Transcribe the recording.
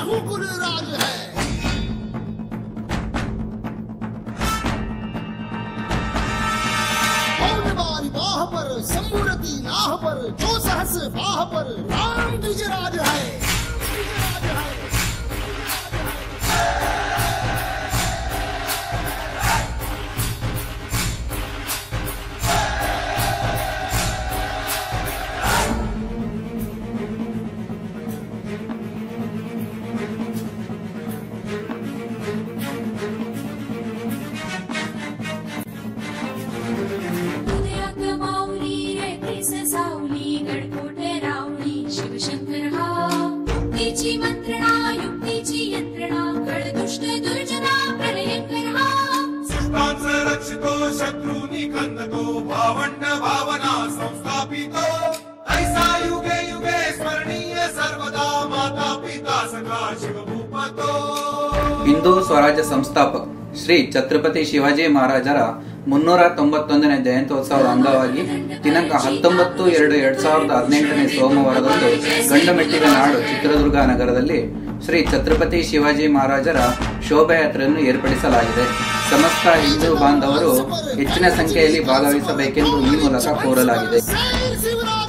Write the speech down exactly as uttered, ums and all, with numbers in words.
रघुकुल राज है। बारी बाह पर सम्मुरति नाह पर जो सहस बाह पर राम द्विजराज है। मंत्रणा युक्तीची यंत्रणा कळ दुष्ट दुर्जना प्रलयंकर हा सुष्टांचा रक्षितो शत्रूनी खंदतो भावंड भावना संस्थापितो ऐसा युगे युगे स्मरणीय सर्वदा माता पिता सखा शिवभूपतो। ಹಿಂದೂ ಸ್ವರಾಜ್ಯ ಸಂಸ್ಥಾಪಕ ಶ್ರೀ ಛತ್ರಪತಿ ಶಿವಾಜಿ ಮಹಾರಾಜರ ಮುನ್ನೂರ ತೊಂಬತ್ತೊಂದನೇ ಜಯಂತ್ಯೋತ್ಸವದ ಅಂಗವಾಗಿ ದಿನಾಂಕ ಹತ್ತೊಂಬತ್ತು ಎರಡು ಎರಡ್ ಸಾವಿರದ ಹದಿನೆಂಟನೇ ಸೋಮವಾರದಂದು ಗಂಡಮೆಟ್ಟಿದ ನಾಡು ಚಿತ್ರದುರ್ಗ ನಗರದಲ್ಲಿ ಶ್ರೀ ಛತ್ರಪತಿ ಶಿವಾಜಿ ಮಹಾರಾಜರ ಶೋಭಾಯಾತ್ರೆಯನ್ನು ಏರ್ಪಡಿಸಲಾಗಿದೆ. ಸಮಸ್ತ ಹಿಂದೂ ಬಾಂಧವರು ಹೆಚ್ಚಿನ ಸಂಖ್ಯೆಯಲ್ಲಿ ಭಾಗವಹಿಸಬೇಕೆಂದು ಈ ಮೂಲಕ ಕೋರಲಾಗಿದೆ.